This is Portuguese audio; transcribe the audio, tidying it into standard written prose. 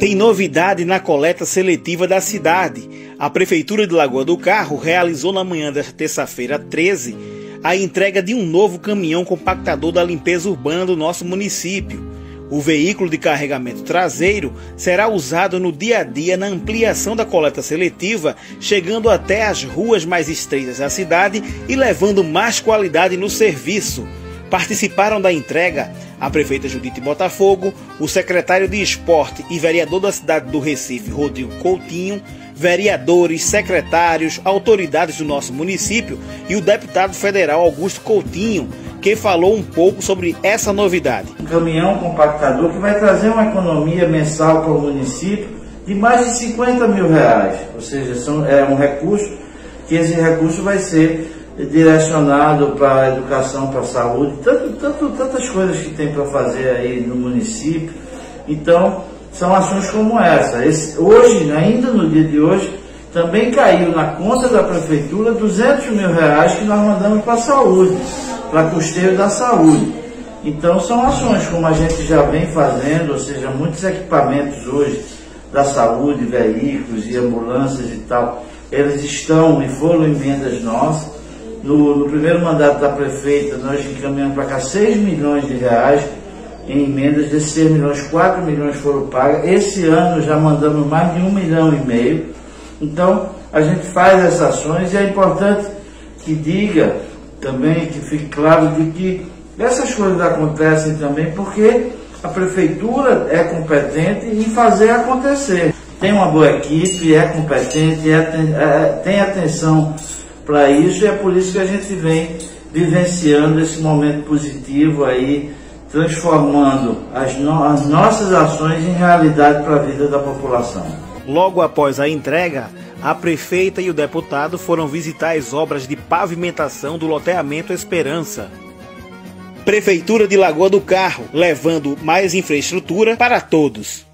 Tem novidade na coleta seletiva da cidade. A Prefeitura de Lagoa do Carro realizou na manhã desta terça-feira 13 a entrega de um novo caminhão compactador da limpeza urbana do nosso município. O veículo de carregamento traseiro será usado no dia a dia na ampliação da coleta seletiva, chegando até as ruas mais estreitas da cidade e levando mais qualidade no serviço. Participaram da entrega a prefeita Judite Botafogo, o secretário de Esporte e vereador da cidade do Recife, Rodrigo Coutinho, vereadores, secretários, autoridades do nosso município e o deputado federal Augusto Coutinho, que falou um pouco sobre essa novidade. Um caminhão compactador que vai trazer uma economia mensal para o município de mais de 50 mil reais, ou seja, é um recurso que esse recurso vai ser direcionado para a educação, para a saúde, tantas coisas que tem para fazer aí no município. Então, são ações como essa. Hoje, ainda no dia de hoje, também caiu na conta da prefeitura 200 mil reais que nós mandamos para a saúde, para custeio da saúde. Então, são ações como a gente já vem fazendo, ou seja, muitos equipamentos hoje da saúde, veículos e ambulâncias e tal, eles estão e foram emendas nossas. No primeiro mandato da prefeita, nós encaminhamos para cá 6 milhões de reais em emendas. Desses 6 milhões, 4 milhões foram pagas. Esse ano já mandamos mais de 1,5 milhão. Então, a gente faz essas ações e é importante que diga também, que fique claro de que essas coisas acontecem também porque a prefeitura é competente em fazer acontecer. Tem uma boa equipe, é competente, tem atenção para isso, e é por isso que a gente vem vivenciando esse momento positivo aí, transformando as nossas ações em realidade para a vida da população. Logo após a entrega, a prefeita e o deputado foram visitar as obras de pavimentação do loteamento Esperança. Prefeitura de Lagoa do Carro, levando mais infraestrutura para todos.